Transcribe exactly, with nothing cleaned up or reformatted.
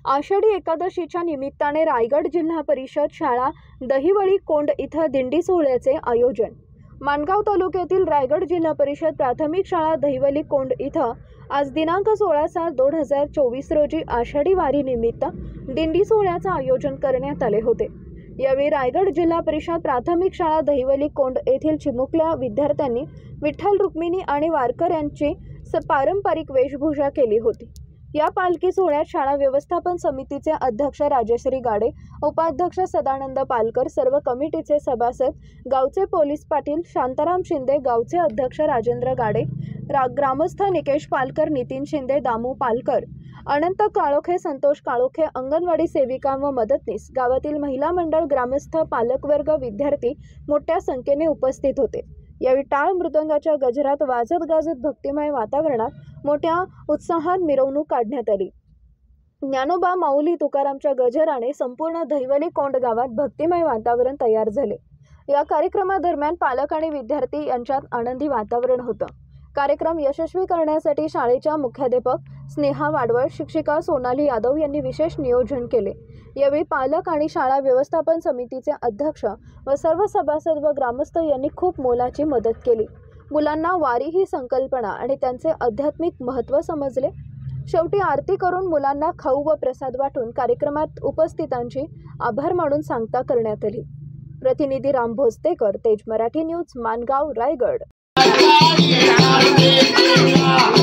आषाढी एकादशीच्या निमित्ताने रायगड जिल्हा परिषद शाळा दहिवली कोंड इथं दिंडी सोहळ्याचे आयोजन। माणगाव तालुक्यातील रायगड जिल्हा परिषद प्राथमिक शाळा दहिवली कोंड इथं आज दिनांक सोळा सात दोन हजार चोवीस रोजी आषाढी वारी निमित्त दिंडी सोहळ्याचे आयोजन करण्यात आले होते। यावेळी रायगड जिल्हा परिषद प्राथमिक शाळा दहिवली कोंड येथील चिमुकल्या विद्यार्थ्यांनी विठ्ठल रुक्मिणी आणि वारकऱ्यांची पारंपरिक वेशभूषा केली होती। या पालखी सोहळ्यात शाळा व्यवस्थापन समितीचे अध्यक्ष राजश्री गाडे, उपाध्यक्ष सदानंद पालकर, सर्व कमिटीचे सभासद, गावचे पोलीस पाटील शांताराम शिंदे, गावचे अध्यक्ष राजेंद्र गाडे, ग्रामस्थ निकेश पालकर, नितीन शिंदे, दामू पालकर, अनंत काळोखे, संतोष काळोखे, अंगणवाडी सेविका व मदतनीस, गावातील महिला मंडळ, ग्रामस्थ, पालकवर्ग, विद्यार्थी मोठ्या संख्येने उपस्थित होते। यावेळी टाळ मृदंगाच्या गजरात वाजत गाजत भक्तिमय वातावरणात मोठ्या उत्साहात मिरवणूक काढण्यात आली। ज्ञानोबा माऊली तुकारामच्या गजराने संपूर्ण दहिवली कोंड गावात भक्तिमय वातावरण तयार झाले। या कार्यक्रमादरम्यान पालक आणि विद्यार्थी यांच्यात आनंदी वातावरण होतं। कार्यक्रम यशस्वी करण्यासाठी शाळेच्या मुख्याध्यापक स्नेहा वाडवळ, शिक्षिका सोनाली यादव यांनी विशेष नियोजन केले। यावेळी पालक आणि शाळा व्यवस्थापन समितीचे अध्यक्ष व सर्व सभासद व ग्रामस्थ यांनी खूप मोलाची मदत केली। मुलांना वारी ही संकल्पना आणि त्यांचे आध्यात्मिक महत्त्व समजले। शेवटी आरती करून मुलांना खाऊ व प्रसाद वाटून कार्यक्रमात उपस्थितांची आभार मानून सांगता करण्यात आली। प्रतिनिधी राम भोसतेकर, तेज मराठी न्यूज, माणगाव, रायगड।